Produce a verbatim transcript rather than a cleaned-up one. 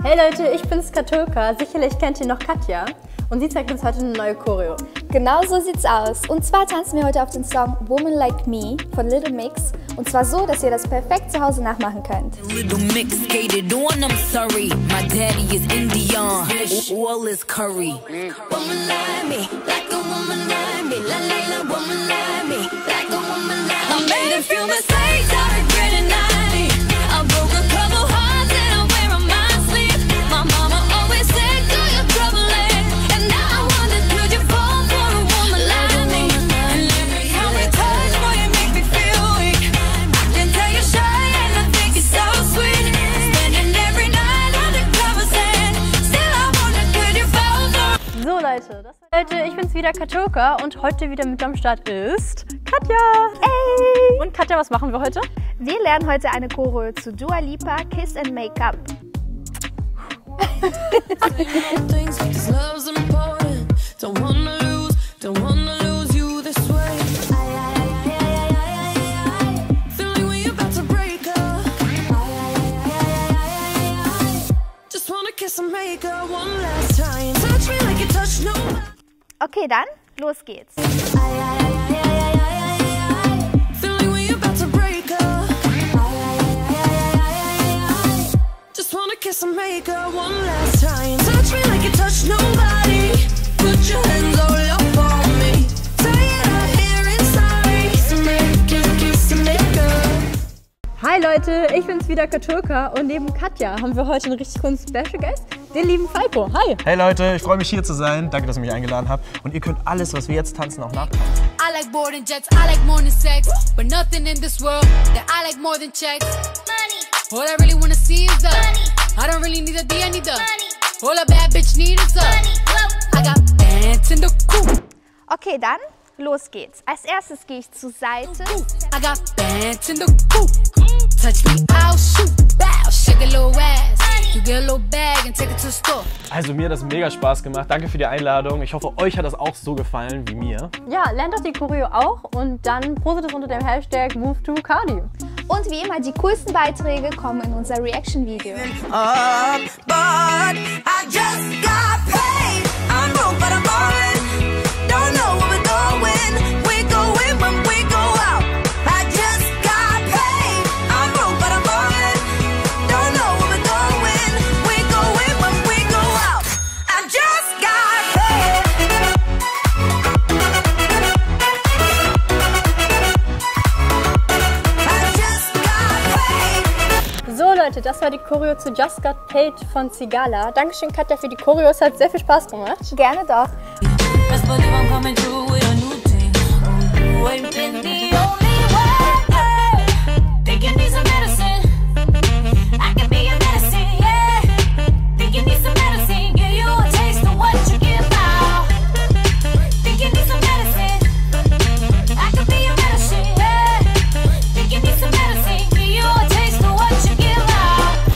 Hey Leute, ich bin's Katulka. Sicherlich kennt ihr noch Katja. Und sie zeigt uns heute eine neue Choreo. Genau so sieht's aus. Und zwar tanzen wir heute auf den Song Woman Like Me von Little Mix. Und zwar so, dass ihr das perfekt zu Hause nachmachen könnt. Little Mix skated on, I'm sorry. My daddy is Indian. All is curry. Woman like me, like a woman like me. La la la, woman like me, like a woman like me. I made a few mistakes, I regret it not. I broke a couple hearts and I wear on my sleeve. My mama always said, do your trouble. And now I wonder, could you fall for a woman like me? And let me help me touch, boy, you make me feel weak. I can tell you're shy and I think you're so sweet. Spending every night under covers and still I wonder, could you fall for. So Leute, das Leute, ich bin's wieder Katulka und heute wieder mit am Start ist Katja. Hey! Und Katja, was machen wir heute? Wir lernen heute eine Choreo zu Dua Lipa, Kiss and Make Up. Okay, dann los geht's. Kiss and make her one last time. Touch me like you touch nobody. Put your hands all up on me. Say it out here inside. Kiss and make, kiss, kiss and make her. Hi Leute, ich bin's wieder Katulka und neben Katja haben wir heute einen richtig coolen Special Guest, den lieben Falco. Hi! Hey Leute, ich freue mich hier zu sein. Danke, dass ihr mich eingeladen habt. Und ihr könnt alles, was wir jetzt tanzen, auch nachtanzen. I like boarding jets, I like more than sex. But nothing in this world that I like more than checks. Money. All I really wanna see is the money. I don't really need a D, I need the money. All a bad bitch need is the money. I got bands in the coop. Okay, dann los geht's. Als erstes gehe ich zur Seite. I got bands in the coop. Touch me, I'll shoot. Bow, shake a little ass. You get a little bag and take it to the store. Also mir hat das mega Spaß gemacht. Danke für die Einladung. Ich hoffe, euch hat das auch so gefallen wie mir. Ja, lernt doch die Choreo auch und dann postet es unter dem Hashtag Move to Cardi. Und wie immer, die coolsten Beiträge kommen in unser Reaction-Video. Uh, but I just got paid. I'm broke, but I'm ballin'. Don't know where we're going. We go in when we go out. I just got paid. I'm broke, but I'm ballin'. Don't know where we're going. We go in when we go out. I just got paid. I just got paid. So Leute, das war die Choreo zu Just Got Paid von Sigala. Dankeschön Katja für die Choreo, es hat sehr viel Spaß gemacht. Gerne doch. Best believe I'm coming through.